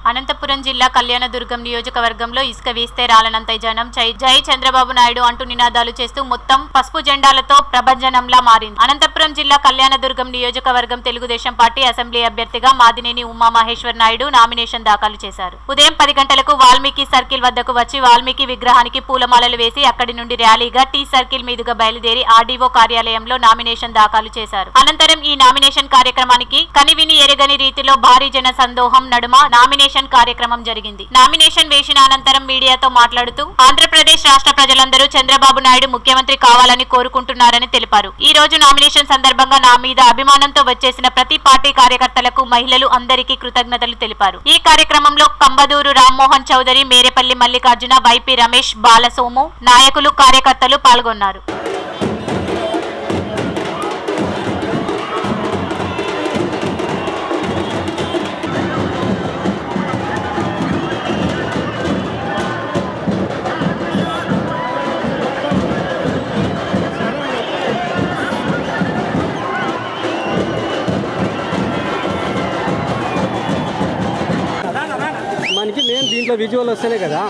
అనంతపురం జిల్లా కళ్యాణదుర్గం నియోజకవర్గంలో ఇసుక వేస్తే రాలనంత జనం జై చంద్రబాబు నాయుడు అంటూ నినాదాలు చేస్తూ మొత్తం పసుపు జెండాలతో ప్రభంజనంలా మారింది. అనంతపురం జిల్లా కళ్యాణదుర్గం నియోజకవర్గం తెలుగుదేశం పార్టీ అసెంబ్లీ అభ్యర్థిగా మాదినేని ఉమామహేశ్వర్ నాయుడు నామినేషన్ దాఖలు చేశారు. ఉదయం 10 గంటలకు వాల్మీకి సర్కిల్ వద్దకు వచ్చి వాల్మీకి విగ్రహానికి పూలమాలలు వేసి అక్కడి నుండి ర్యాలీగా టీ సర్కిల్ మీదుగా బయలుదేరి ఆర్డీఓ కార్యాలయంలో నామినేషన్ దాఖలు చేశారు. అనంతరం ఈ నామినేషన్ కార్యక్రమానికి కనివిని ఎరగని రీతిలో భారీ జన సందోహం నడుమ నామినేషన్ కార్యక్రమం జరిగింది. నామినేషన్ వేసిన అనంతరం మీడియాతో మాట్లాడుతూ ఆంధ్రప్రదేశ్ రాష్ట్ర ప్రజలందరూ చంద్రబాబు నాయుడు ముఖ్యమంత్రి కావాలని కోరుకుంటున్నారని తెలిపారు. ఈ రోజు నామినేషన్ సందర్భంగా నా మీద అభిమానంతో వచ్చేసిన ప్రతి పార్టీ కార్యకర్తలకు మహిళలు అందరికీ కృతజ్ఞతలు తెలిపారు. ఈ కార్యక్రమంలో కంబదూరు రామ్మోహన్ చౌదరి, మేరేపల్లి మల్లికార్జున, వైపీ రమేష్, బాలసోము, నాయకులు, కార్యకర్తలు పాల్గొన్నారు. మనకి మెయిన్ దీంట్లో విజువల్ వస్తేనే కదా.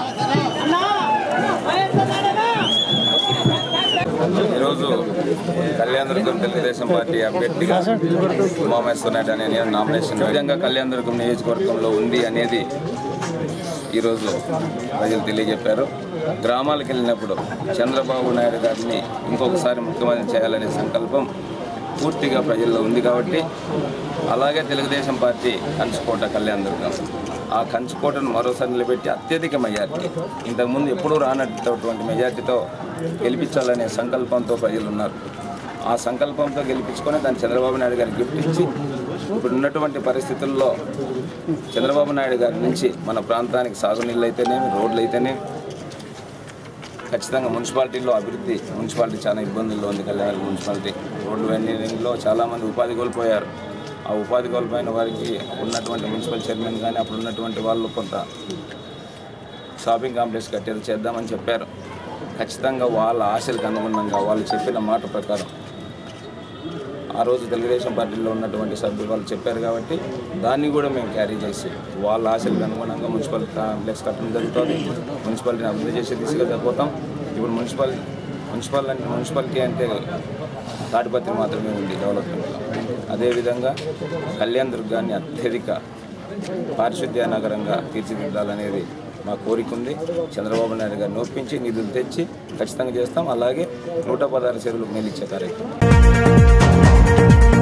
ఈరోజు కళ్యాణదుర్గం తెలుగుదేశం పార్టీ అభ్యర్థిగా ఉమామహేశ్వర్ నాయుడు అనే నామినేషన్ విధంగా కళ్యాణదుర్గం నియోజకవర్గంలో ఉంది అనేది ఈరోజు ప్రజలు తెలియజెప్పారు. గ్రామాలకు వెళ్ళినప్పుడు చంద్రబాబు నాయుడు గారిని ఇంకొకసారి ముఖ్యమంత్రి చేయాలనే సంకల్పం పూర్తిగా ప్రజల్లో ఉంది కాబట్టి, అలాగే తెలుగుదేశం పార్టీ కంచుకోట కళ్యాణదుర్గం, ఆ కంచుకోటను మరోసారి నిలబెట్టి అత్యధిక మెజార్టీ, ఇంతకుముందు ఎప్పుడూ రానటువంటి మెజార్టీతో గెలిపించాలనే సంకల్పంతో ప్రజలు ఉన్నారు. ఆ సంకల్పంతో గెలిపించుకొని దాన్ని చంద్రబాబు నాయుడు గారికి గిఫ్ట్ ఇచ్చి ఇప్పుడు ఉన్నటువంటి పరిస్థితుల్లో చంద్రబాబు నాయుడు గారి నుంచి మన ప్రాంతానికి సాగునీళ్ళు అయితేనేమి, రోడ్లు అయితేనేమి, ఖచ్చితంగా మున్సిపాలిటీలో అభివృద్ధి, మున్సిపాలిటీ చాలా ఇబ్బందుల్లో ఉంది. కళ్యాణ మున్సిపాలిటీ రోడ్లు వెండింగ్లో చాలామంది ఉపాధి కోల్పోయారు. ఆ ఉపాధి కోల్పోయిన వారికి ఉన్నటువంటి మున్సిపల్ చైర్మన్ కానీ అప్పుడు ఉన్నటువంటి వాళ్ళు కొంత షాపింగ్ కాంప్లెక్స్ కట్టేది చేద్దామని చెప్పారు. ఖచ్చితంగా వాళ్ళ ఆశలకు అనుగుణంగా వాళ్ళు చెప్పిన మాట ప్రకారం ఆ రోజు తెలుగుదేశం పార్టీలో ఉన్నటువంటి సభ్యులు వాళ్ళు చెప్పారు కాబట్టి దాన్ని కూడా మేము క్యారీ చేసి వాళ్ళ ఆశలకు అనుగుణంగా మున్సిపల్ కాంప్లెక్స్ కట్టడం జరుగుతుంది. మున్సిపాలిటీని అభివృద్ధి చేసి తీసుకెళ్ళిపోతాం. ఇప్పుడు మున్సిపాలిటీ అంటే తాడిపత్రి మాత్రమే ఉంది డెవలప్మెంట్లో. అదేవిధంగా కళ్యాణదుర్గాన్ని అత్యధిక పారిశుద్ధ్య నగరంగా తీర్చిదిద్దాలనేది మా కోరిక ఉంది. చంద్రబాబు నాయుడు గారిని ఒప్పించి నిధులు తెచ్చి ఖచ్చితంగా చేస్తాం. అలాగే 116 చెరువులకు నీళ్ళు ఇచ్చే కార్యక్రమం.